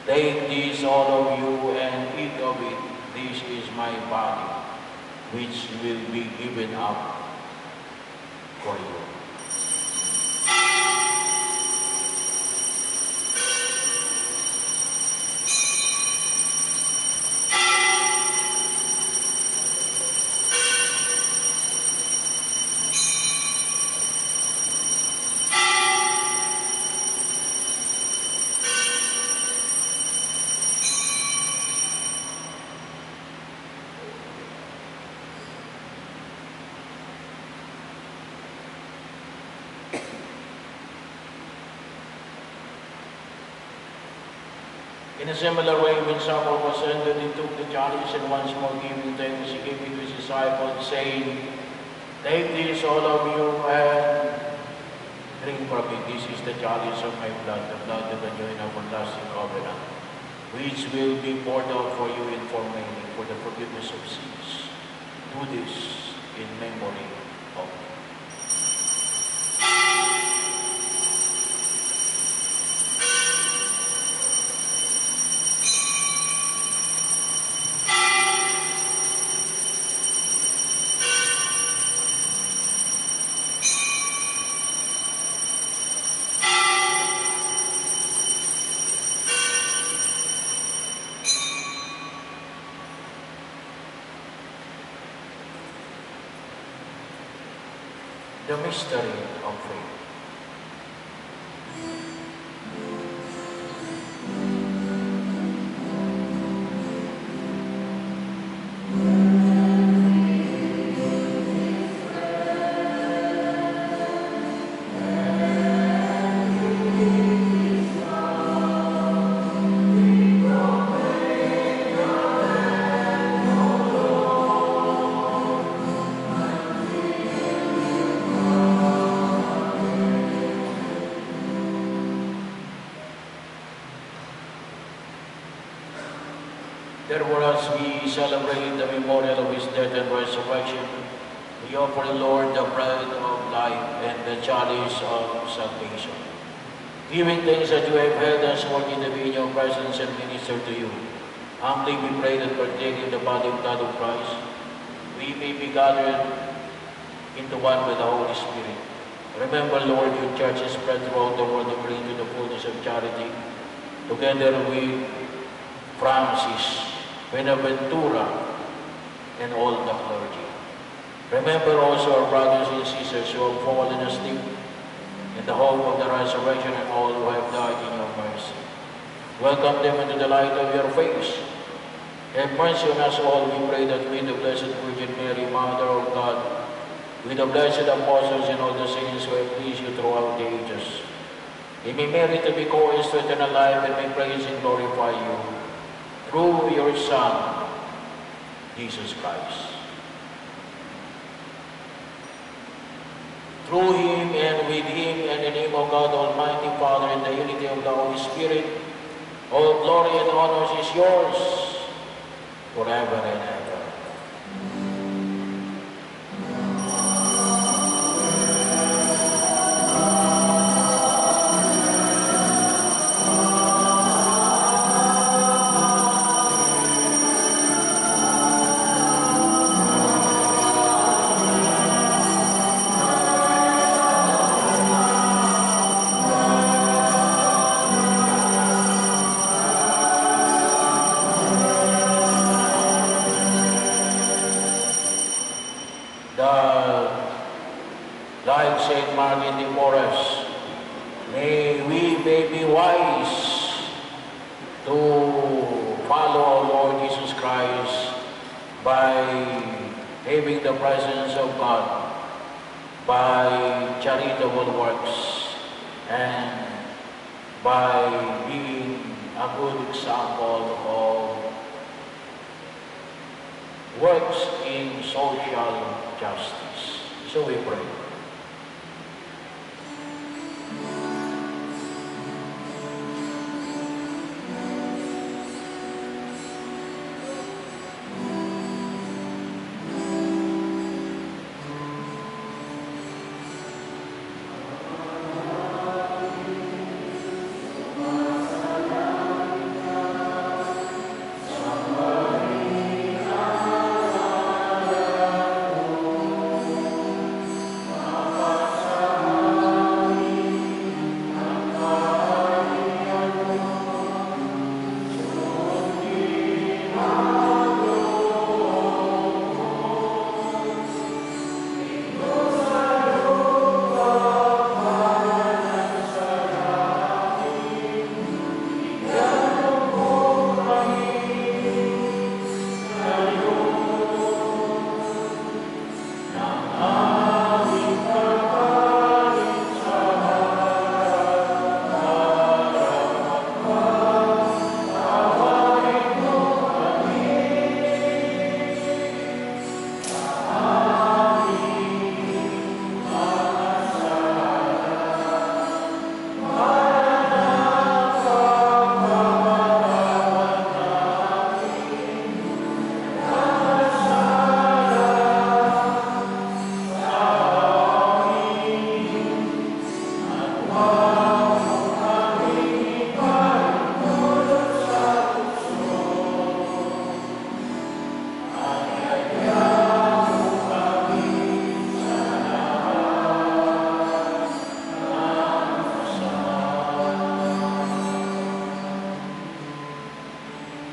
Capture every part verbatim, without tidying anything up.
Take this, all of you, and eat of it. This is my body, which will be given up for you. In a similar way, when supper was ended, he took the chalice, and once more giving thanks, he gave it to his disciples, saying, Take this, all of you, and drink from it. This is the chalice of my blood, the blood of the new and everlasting covenant, which will be poured out for you and for many for the forgiveness of sins. Do this in memory of me. The mystery of faith. Therefore, as we celebrate the memorial of his death and resurrection, we offer the Lord the bread of life and the chalice of salvation. Giving thanks that you have held us worthy to be in your presence and minister to you, humbly we pray that partaking the body and blood of Christ, we may be gathered into one with the Holy Spirit. Remember, Lord, your church is spread throughout the world to bring to the fullness of charity, together with Francis, Benaventura, and all the clergy. Remember also our brothers and sisters who have fallen asleep in the hope of the resurrection and all who have died in your mercy. Welcome them into the light of your face. Have mercy on us all, we pray, that with the Blessed Virgin Mary, Mother of God, with the blessed apostles and all the saints who have pleased you throughout the ages, we may merit to be co-heirs to eternal life and may praise and glorify you through your Son, Jesus Christ. Through him and with him and in the name of God Almighty Father and the unity of the Holy Spirit, all glory and honor is yours forever and ever. Like Saint Martin de Porres, may we may be wise to follow our Lord Jesus Christ by having the presence of God, by charitable works, and by being a good example of works in social justice. So we pray.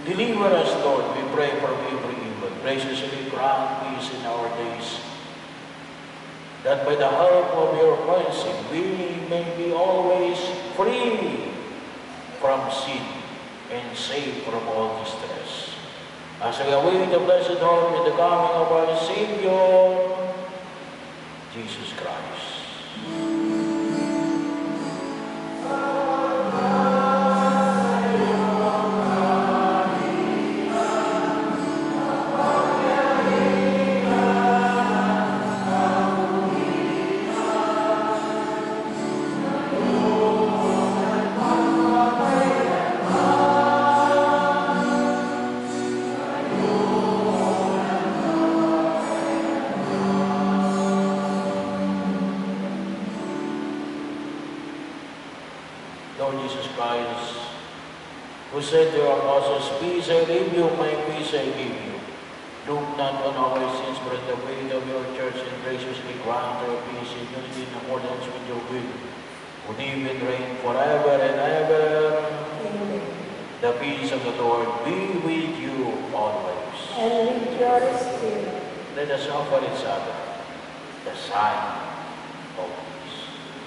Deliver us, Lord, we pray, from every evil. Graciously grant peace in our days, that by the help of your mercy we may be always free from sin and safe from all distress. As we await the blessed hope and the coming of our Savior, Jesus Christ. Lord Jesus Christ, who said to your apostles, "Peace I leave you, my peace I give you." Look not on our sins, but at the weight of your church, and graciously grant our peace in unity in accordance with your will, who live and reign forever and ever. Amen. The peace of the Lord be with you always. And with your spirit. Let us offer each other the sign of peace.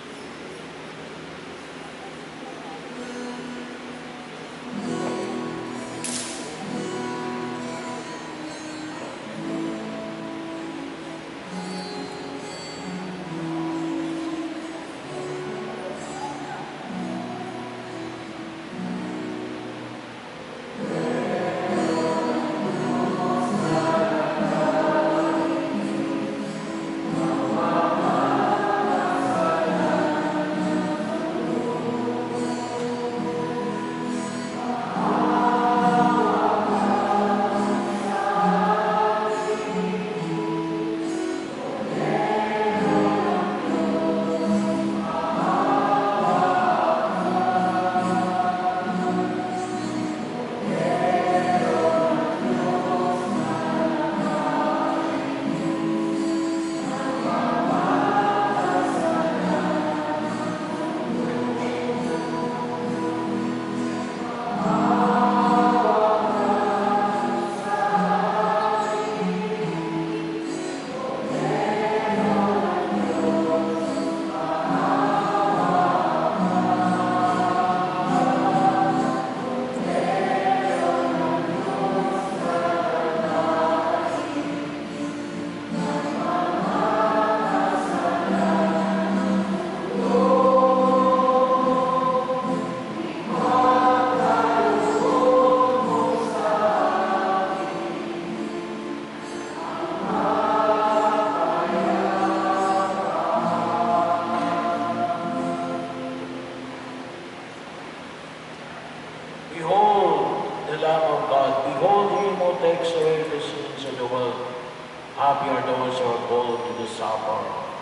Behold the Lamb of God, behold him who takes away the sins of the world. Happy are those who are called to the supper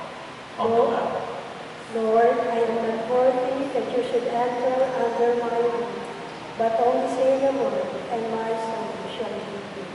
of the Lamb. Lord, I am not worthy that you should enter under my roof, but only say the word, and my soul shall be healed.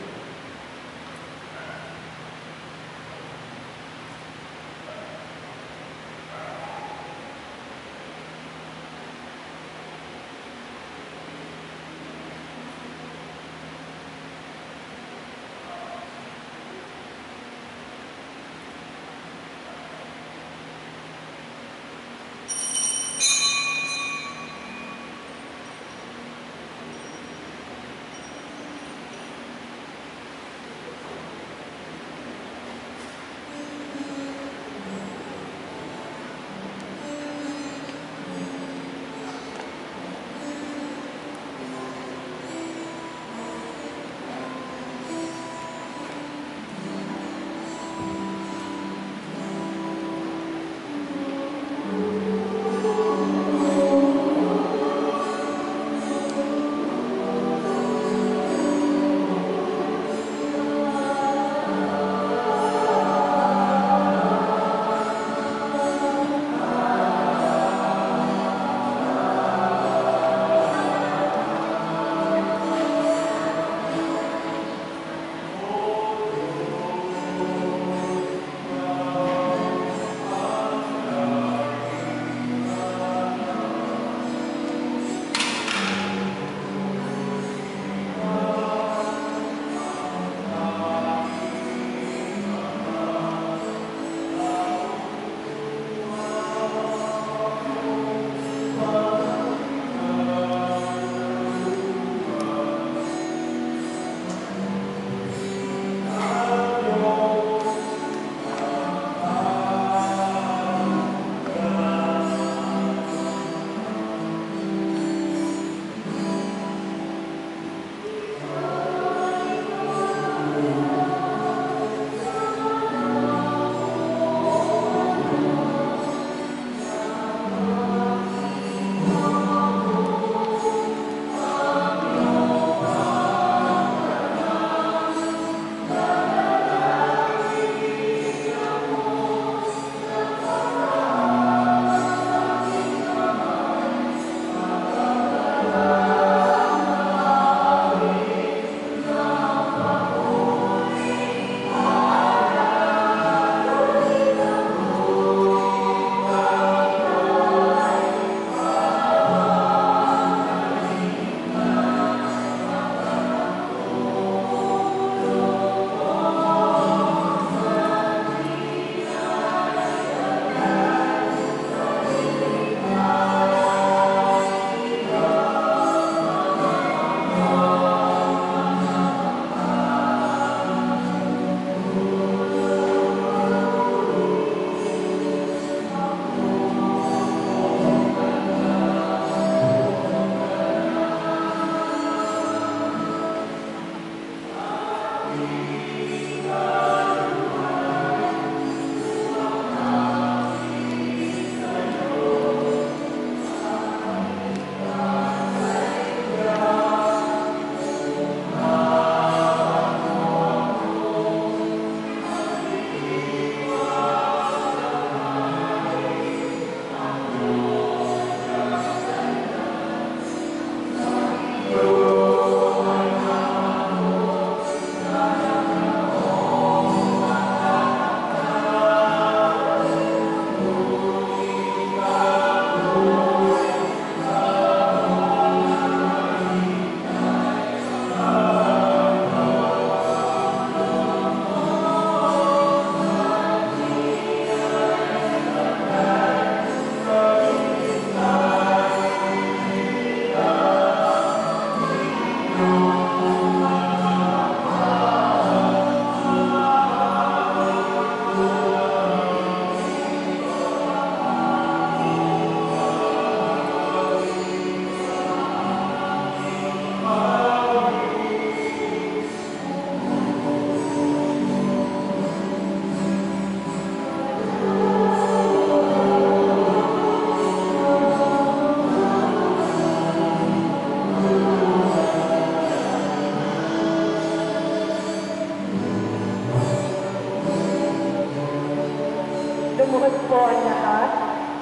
Lumuhod po ang lahat.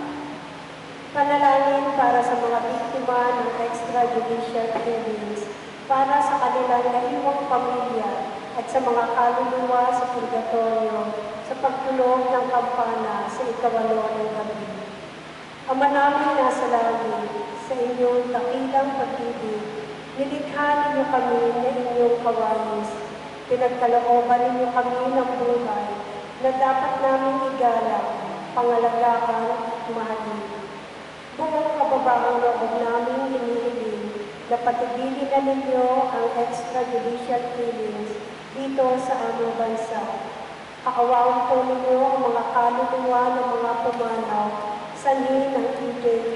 Panalangin para sa mga biktima ng extrajudicial killings, para sa kanilang naiwang pamilya at sa mga kaluluwa sa purgatorio sa pagtulog ng kampana sa ikawalo ng gabi. Ama namin nasa langit, sa inyong dakilang pag-ibig, nilikha ninyo kami na inyong kawanis. Pinagkalooban ninyo kami ng buhay na dapat namin igalang, pangalagaan at mahalin. Buong kababaang loob namin hinihiling na patigilin na ninyo ang extrajudicial killings dito sa aming bansa. Kaawaan po ninyo ang mga kaluluwa ng mga pumanaw sanhi ng E J K.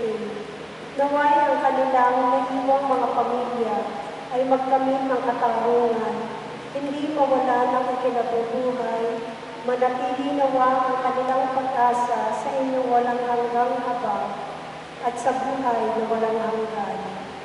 Naway ang kanilang naiwang mga pamilya ay magkamit ng katarungan, hindi mawala ng ikinabubuhay, manatili nawa ang kanilang pag-asa sa inyong walang hanggang habang at sa buhay na walang hanggan.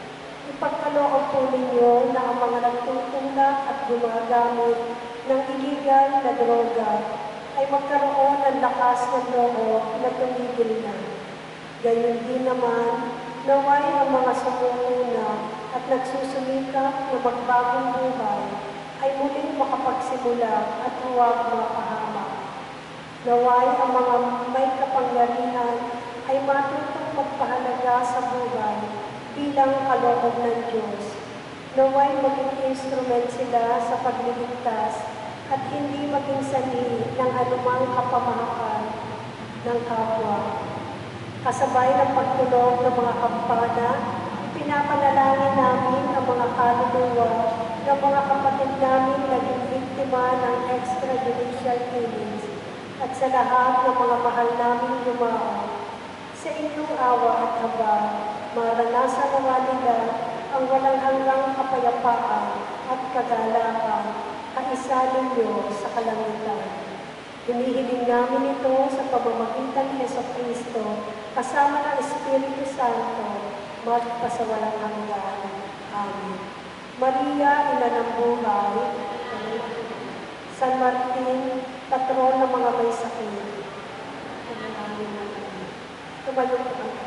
Ipagkaloob po ninyo na ang mga nagtutulak at gumagamit ng illegal na droga ay magkaroon ng lakas ng loob na tumigil na. Gayon din naman, naway ang mga sumunguna at nagsusumikap na magbagong buhay ay muling makapagsimula at huwag mapahamak. Naway ang mga may kapangyarihan ay matutong magpahalaga sa buhay bilang kaloob ng Diyos. Naway maging instrument sila sa pagliligtas at hindi maging sanhi ng anumang kapamahakan ng kapwa. Kasabay ng pagtunog ng mga kampana, pinapanalangin namin ang mga kaluluwa ng mga kapatid namin naging biktima ng extrajudicial killings at sa lahat ng mga mahal namin lumao. Sa inyong awa at habag, maranasan nawa nila ang walang hanggang kapayapaan at kagalakan, kaisa ninyo sa kalangitan. Hinihiling namin ito sa pamamagitan ni Jesucristo, kasama ng Espiritu Santo, magpasawalang hanggan. Amen. Maria, ina ng buhay, San Martin, patron ng mga may sakit. Tumayo po ang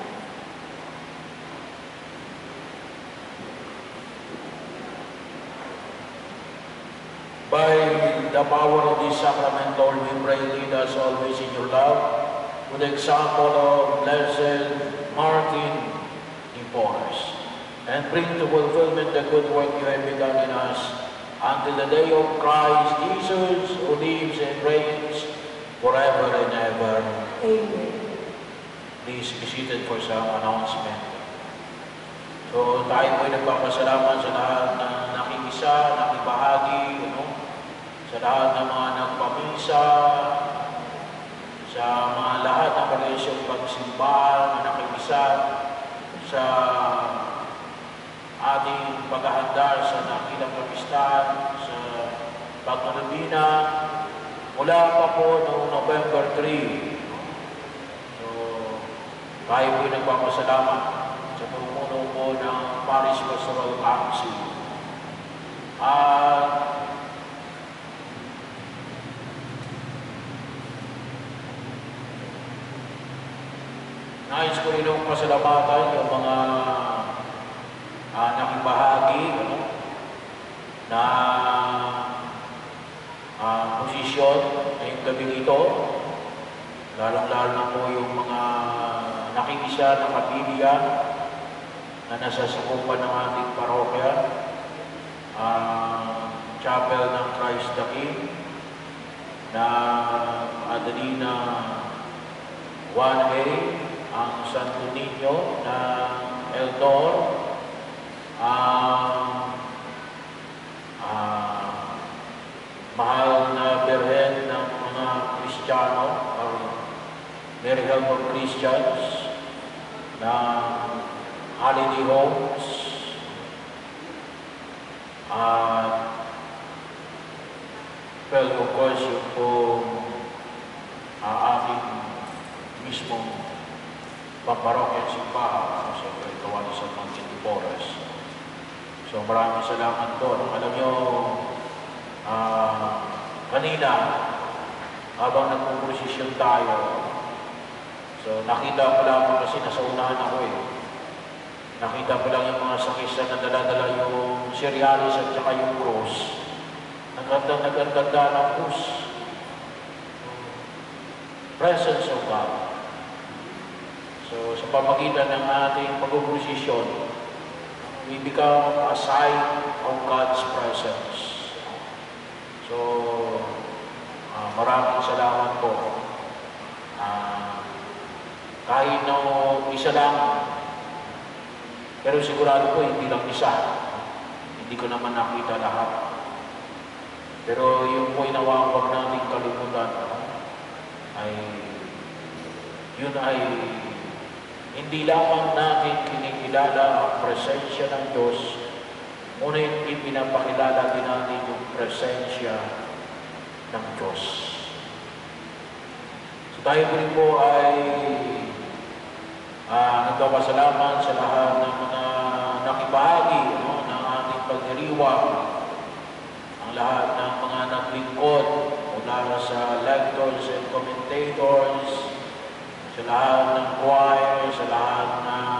By the power of this sacrament, Lord, we pray, lead us always in your love, with the example of Blessed Martin de Porres, and bring to fulfillment the good work you have begun in us, until the day of Christ Jesus, who lives and reigns forever and ever. Amen. Please be seated for some announcement. So tayo po ay nagpapasalamat sa lahat na nakikisa, nakibahagi, ano, sa lahat ng mga nagpamisa, sa mga lahat ng karesyong pagsimbahan na nakikisa sa ating paghahanda sa nakilang kapistahan, sa pagkanabina, mula pa po noong November third. So, tayo po ay nagpapasalamat sa pumuno po ng Parish Pastoral Council. At nais ko rin ang pasalamatan yung mga uh, nakibahagi ano, na uh, posisyon ngayong gabing ito. Lalong-lalo na po yung mga nakikisa na kapilya na nasa sakupan ng ating parokya, uh, Chapel ng Christ the King, na Adelina one A, ang Santo Niño ng Eldor, ang Christians, ng holiday homes, at well, of course, yung po uh, ating mismong pamparokya at simbahan, siyempre gawa ni San Martin de Porres. So maraming salamat po. Alam nyo, uh, kanina, habang nagpuprosesyon tayo, so nakita ko lang kasi nasa unahan ako eh. Nakita ko lang yung mga sakisa na dala-dala yung cerealis at saka yung cross. Naganda-naganda ng cross. Presence of God. So sa pamagitan ng ating pagpuprosesyon, we become a sign of God's presence. So, uh, maraming salamat po. Uh, kahit na isa lang, pero sigurado po hindi lang isa. Hindi ko naman nakita lahat. Pero yung po inawang wag nating kalimutan ay yun ay hindi lamang natin kinikilala ang presensya ng Diyos, ngunit ipinapakilala din natin yung presensya ng Diyos. So tayo po rin po ay uh, nagpapasalamat sa lahat ng mga nakibahagi no, ng ating pagdiriwang, ang lahat ng mga naglingkod mula sa lectors and commentators, sa lahat ng choir, sa lahat ng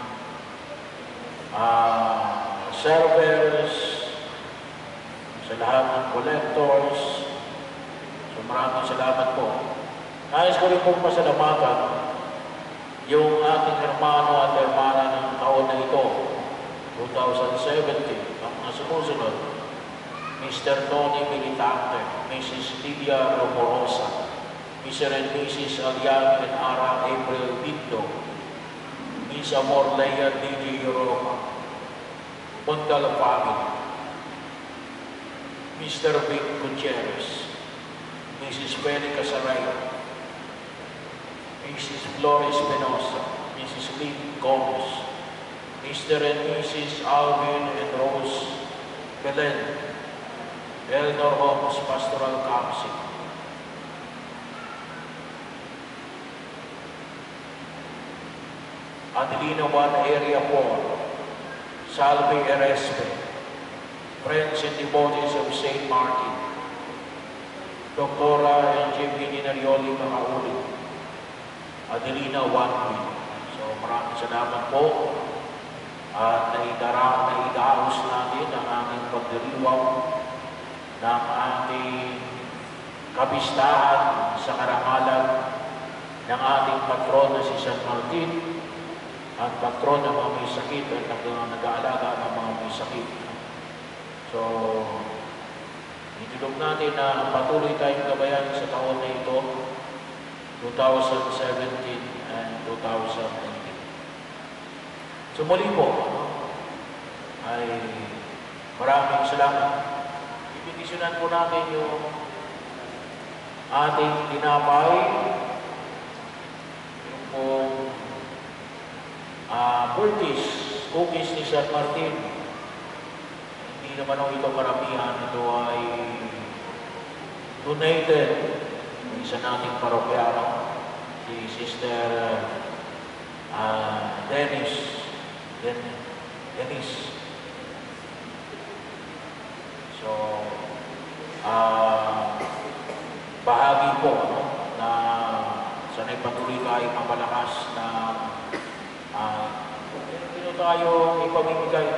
uh, servers, sa lahat ng collectors. So maraming salamat po. Nais ko rin pong pasalamatan yung ating hermano at hermana ng taon na ito, twenty seventeen, ang mga sumusunod, Mister Tony Militante, Missus Lydia Romorosa, Mister and Missus Alian and Ara April Pinto, Miss Amor Leia D J Europa, Montal Family, Mister Vic Gutierrez, Missus Feli Casaraya, Missus Flores Espinosa, Missus Lynn Gomez, Mister and Missus Alvin and Rose Belen, Elnor Homes Pastoral Council, Adelina one Area four, Salve Erespe, Friends and Devotees of Saint Martin, Doctora and J P Narioli Macauli, Adelina one. So maraming salamat po at naidara, naidaos natin ang ating pagdiriwang ng ating kapistahan sa karangalan ng ating patron na si San Martin at patron ng mga may sakit at nag-aalaga ng mga may sakit. So, itulog natin na patuloy tayong gabayan sa taon na ito, twenty seventeen and twenty eighteen. So, muli po, ay maraming salamat. Ibinisyonan po natin yung ating tinapay, yung pong uh, Curtis, cookies ni San Martin. Hindi naman ako ito maramihan. Ito ay donated ng isa nating parokyano, si Sister uh, Dennis. Den Dennis. So, uh, bahagi po no, na sanay patuloy tayo mapalakas na uh, hindi tayo ipamimigay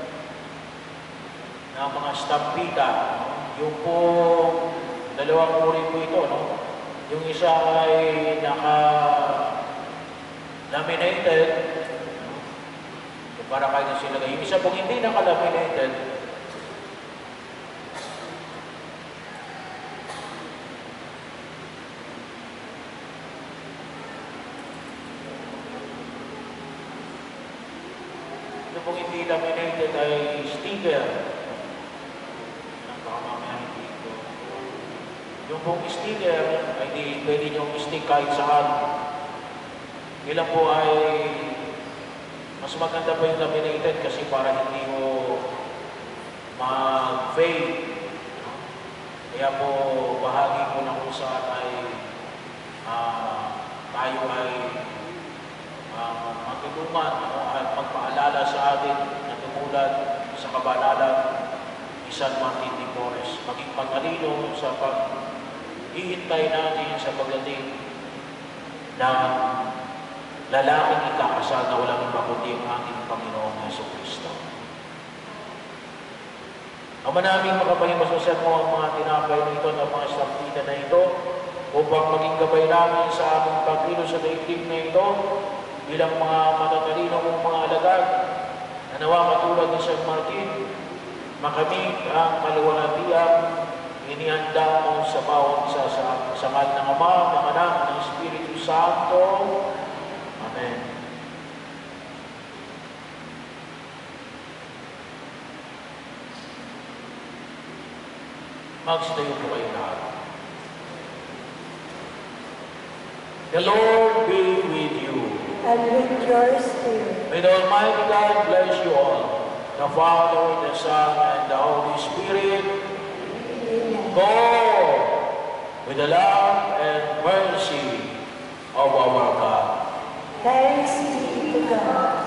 ng mga stampita. No? Yung po, dalawang uri po ito. No? Yung isa ay naka-laminated, no? So, para kayo na sila. Yung isa pong hindi naka-laminated, kung hindi laminated ay sticker. Yung pong sticker ay di pwede nyo stick kahit saan. Ilan po ay mas maganda pa yung laminated kasi para hindi mo mag-fade. Kaya po, bahagi po na kung saan ay uh, tayo ay uh, magtulungan no? At magpaalala sa atin na tumulad sa kabanalan ni San Martin de Porres. Maging pagkalino sa pag-ihintay natin sa pagdating ng lalaking ikakasal na walang iba kundi ang ating Panginoong Jesucristo. Ama naming makapahimasmasan mo ang mga tinapay na ito at mga estampida na ito upang maging gabay namin sa aming pagkilo sa daigdig na ito bilang mga matatalino mong mga alagad na nawa katulad ni San Martin, makamit ang kaluwalhatiang inihanda mo sa bawat isa sa samal ng Ama, ng Anak, ng Espiritu Santo. Amen. Magsitayo po kayo lahat. The Lord be with you. And with your spirit. May the Almighty God bless you all, the Father, the Son, and the Holy Spirit. Amen. Go with the love and mercy of our God. Thanks be to God.